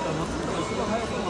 ったらもうすごい速く